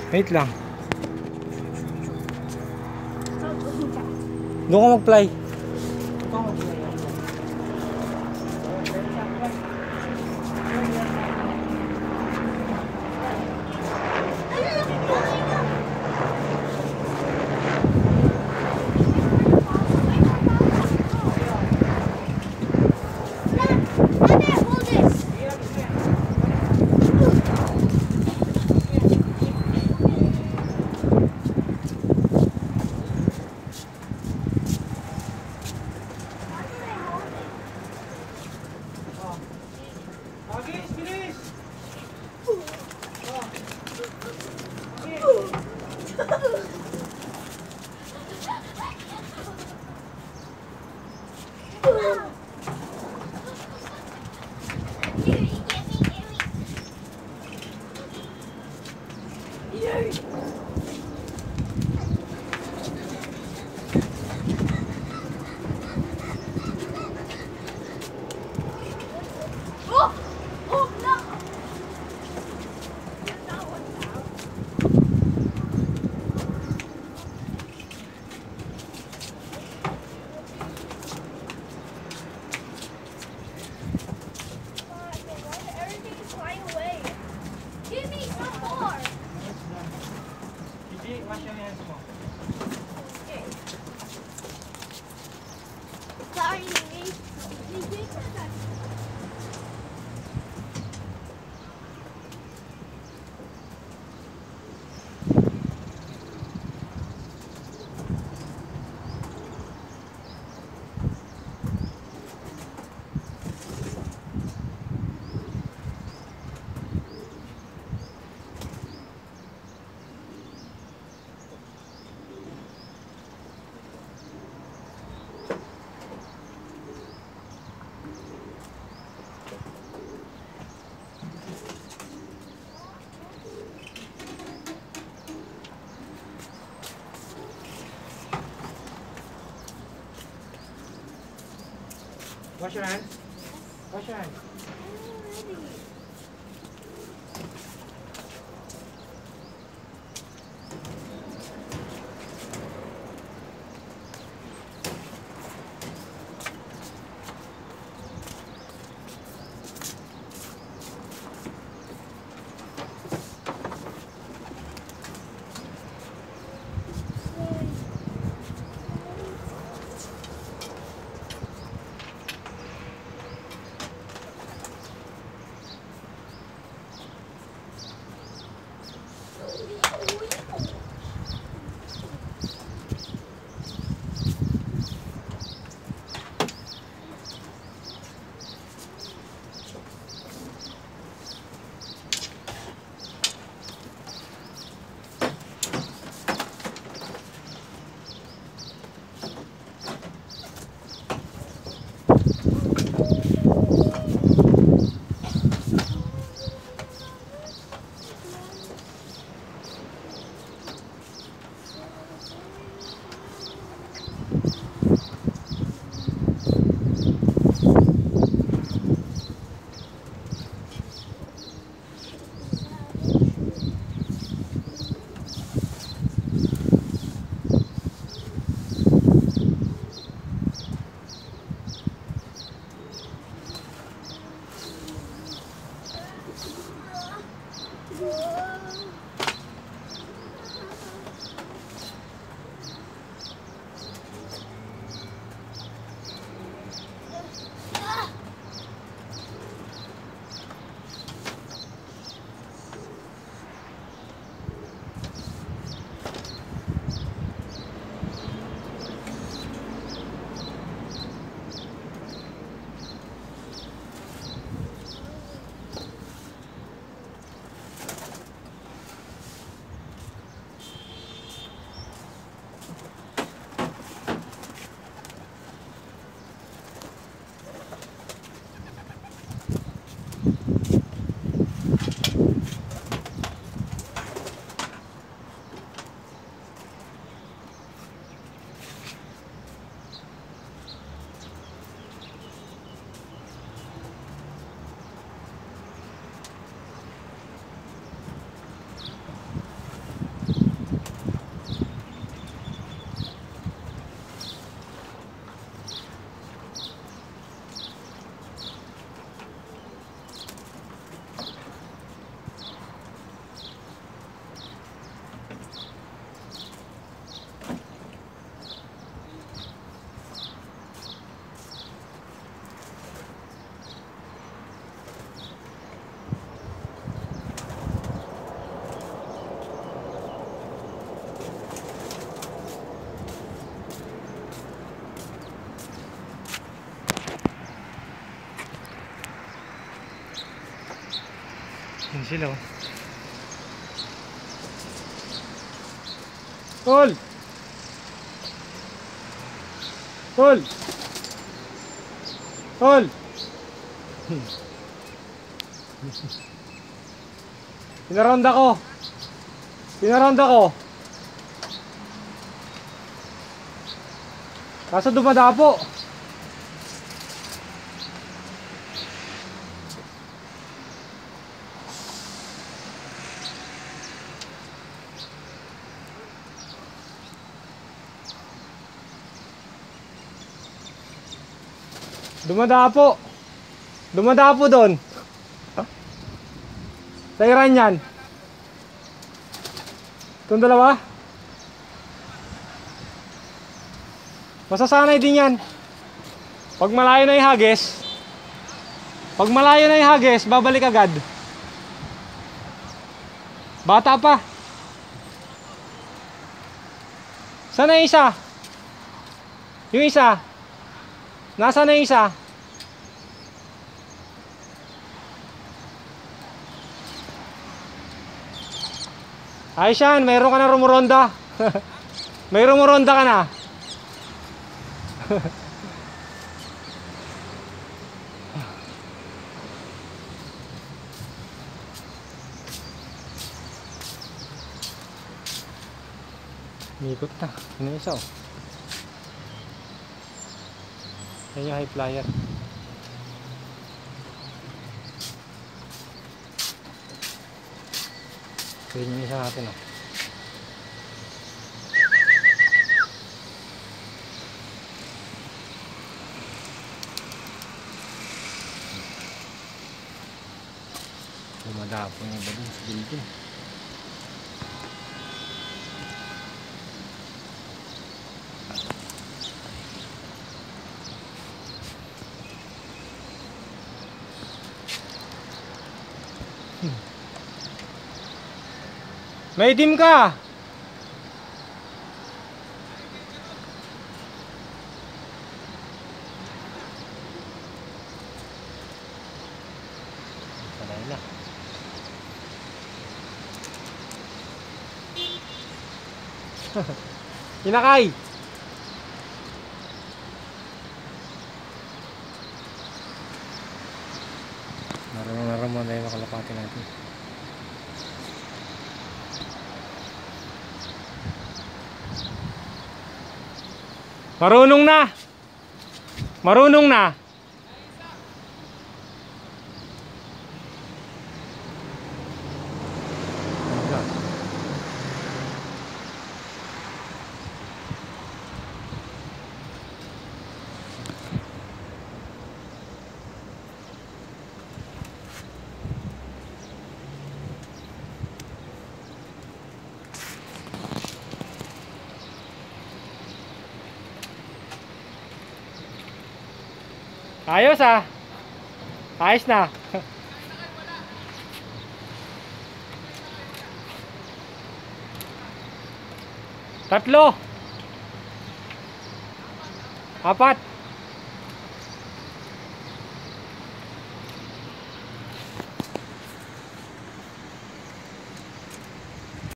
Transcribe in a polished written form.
Wait lang. Doon ka mag-fly. Wash your hands more. Okay. Sorry, Mimi. Wash your hands. Wash your hands. sila oh. Tol! Tol! Tol! Pinaronda ko. Pinaronda ko. Kaso dumadapo. Dumadapo. Dumadapo doon. Sa Iran yan. Itong dalawa. Masasanay din yan. Pag malayo na ihagis, pag malayo na ihagis, babalik agad. Bata pa. Saan na yung isa? Yung isa? Nasaan na yung isa? Ayos yan, mayroon ka na rumuronda. May rumuronda ka na. Mikot na. Ano yung isa oh? Yan yung high flyer. Yan yung isa natin oh. Dumadapo yung iba dun sa building. May itim ka. Sanay na. Kinakay. Naramon na yung makalapati natin. Marunong na. Marunong na. Ayos ah. Ayos na. Tatlo. Apat.